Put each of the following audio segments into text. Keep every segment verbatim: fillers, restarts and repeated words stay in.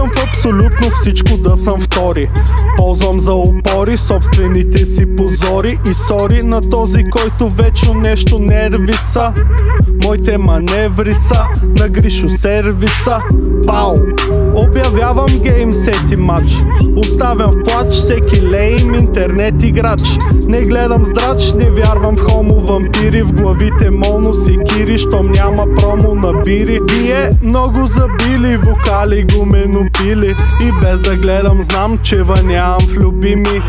в абсолютно всичко да съм втори. Ползвам за опори собствените си позори. И сори на този, който вечно нещо нерви са. Моите маневри са на Гришо сервиса. Пау! Обявявам гейм сети матч. Оставям в плач всеки лейм интернет играч. Не гледам здрач, не вярвам в хомо вампири. В главите моно секири, щом няма промо на бири. Вие много забили, вокали гуменопили. И без да гледам знам, че вънявам в любими.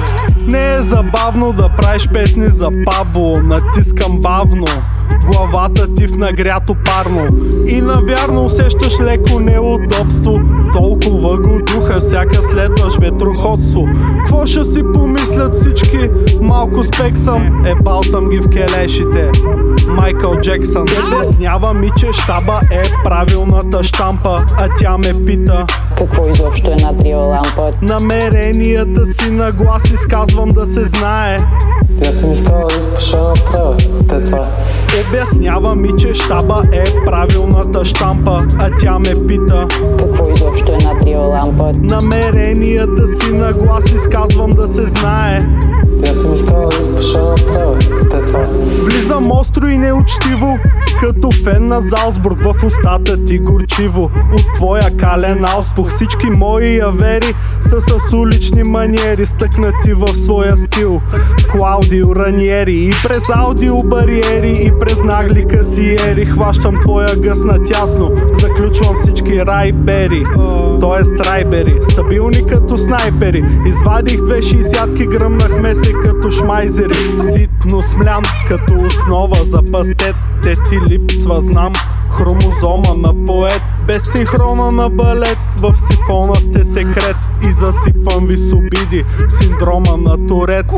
Не е забавно да правиш песни за Пабло. Натискам бавно главата ти в нагрято парно. И навярно усещаш леко неудобство. Толкова го духа, сяка следваш ветроходство. Кво ще си помислят всички? Малко спек съм, ебал съм ги в келешите. Майкъл Джексън. Обяснява ми, че щаба е правилната щампа. А тя ме пита: какво изобщо е натриева лампа? Намеренията си на глас изказвам да се знае. Аз съм искала да изпуша направя. Те това. Обяснява ми, че щаба е правилната щампа. А тя ме пита: какво изобщо е натриева лампа? Намеренията си на глас изказвам да се знае. Аз съм искала да изпуша направя. Те това. Влизам остро и неучтиво, като фен на Залцбург, в устата ти горчиво. От твоя кален ауспух всички мои авери са с улични маниери, стъкнати в своя стил. Клаудио Раниери. И през аудио бариери, и през нагли касиери хващам твоя гъс на тясно. Заключвам всички райбери, т.е. райбери, стабилни като снайпери. Извадих две шейсятки, гръмнахме се като шмайзери. Ситно смлян като основа за пастет. Те ти липсва, знам, хромозома на поет. Без синхрона на балет, в сифона сте секрет. И засипвам ви с обиди, синдрома на Турет.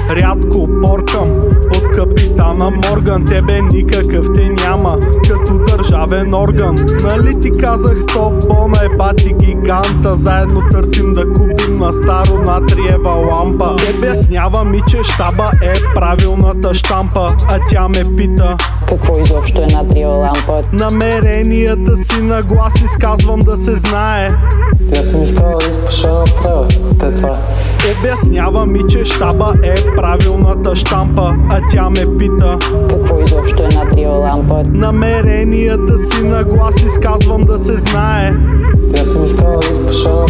Рядко поркам от капитана Морган. Тебе никакъв те няма като държавен орган. Нали ти казах стоп, бона е бати гиганта. Заедно търсим да купим на старо натриева лампа. Обяснява ми, че щаба е правилната щампа. А тя ме пита: какво изобщо е натриева лампа? Намеренията си на глас изказвам да се знае. Аз съм искала да изпуша направя. Те това. Обяснява ми, че щаба е правилната щампа. А тя ме пита: какво изобщо е натриева лампа? Намеренията си на глас изказвам да се знае. Аз съм искала да изпуша